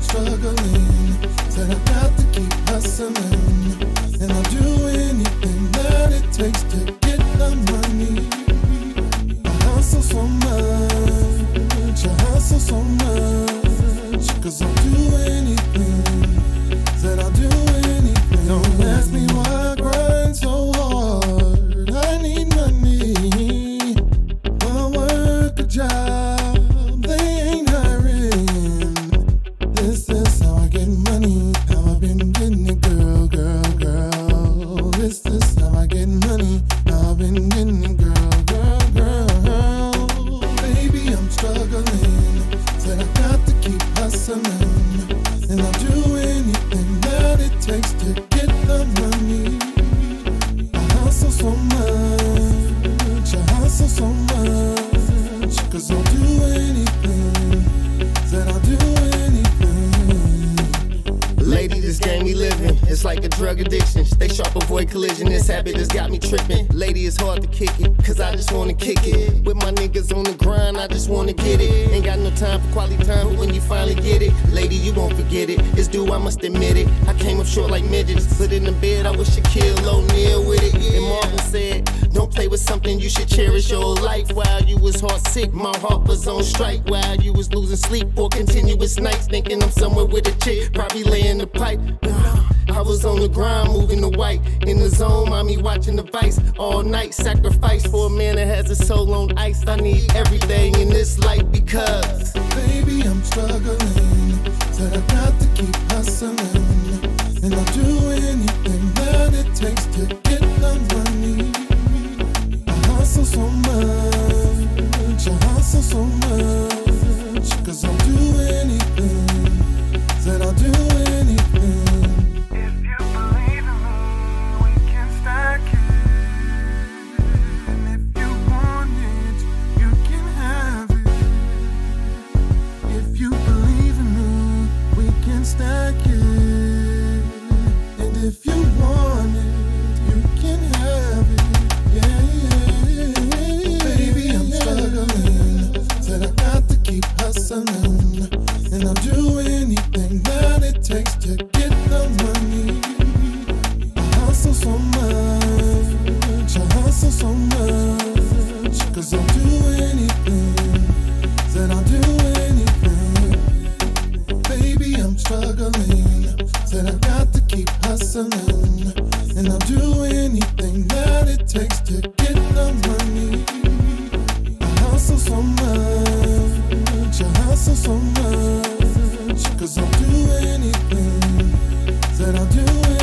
struggling, said I got to keep hustling, and I'll do anything that it takes to get the money. I hustle so much, I hustle so much, 'cause I'll do anything, said I'll do anything. Don't ask me why I grind so hard, I need money, I'll work a job, they ain't hiring. This is how I get money, how I've been getting it, girl, girl, girl. This is how I get money, how I've been getting it, girl, girl, girl. Baby, I'm struggling, said I got to keep hustling, and I'll do anything that it takes to get the money. I hustle so much, I hustle so much, 'cause I'll do anything, said I'll do anything. Lady, this game we living, it's like a drug addiction. Stay sharp, avoid collision, this habit has got me tripping. Lady, it's hard to kick it, 'cause I just wanna kick it. With my niggas on the grind, I just wanna get it. Ain't got no time for quality time, but when you finally get it, lady, you won't forget it. It's due, I must admit it. I came up short like midgets, put in the bed, I wish Shaquille O'Neal with it. And Marvin said, don't play with something you should cherish your whole life. While you was heart sick, my heart was on strike. While you was losing sleep for continuous nights, thinking I'm somewhere with a chick, probably laying the pipe. I was on the grind, moving the white. In the zone, mommy watching the Vice all night. Sacrifice for a man that has his soul on ice. I need everything in this life because baby, I'm struggling, said I got to keep hustling, and I'll do anything that it takes to get the money. I hustle so much, I hustle so much, 'cause I'll do anything, said I'll do anything. Stack it, and if you want it, you can have it, yeah. Baby, I'm struggling, said I got to keep hustling, and I'll do anything that it takes to get the money. I hustle so much, I hustle so much, 'cause I'll do anything, said I'll do anything. Baby, I'm struggling, said I got to keep hustling, and I'll do anything that it takes to get the money. I hustle so much, I hustle so much, 'cause I'll do anything, said I'll do anything.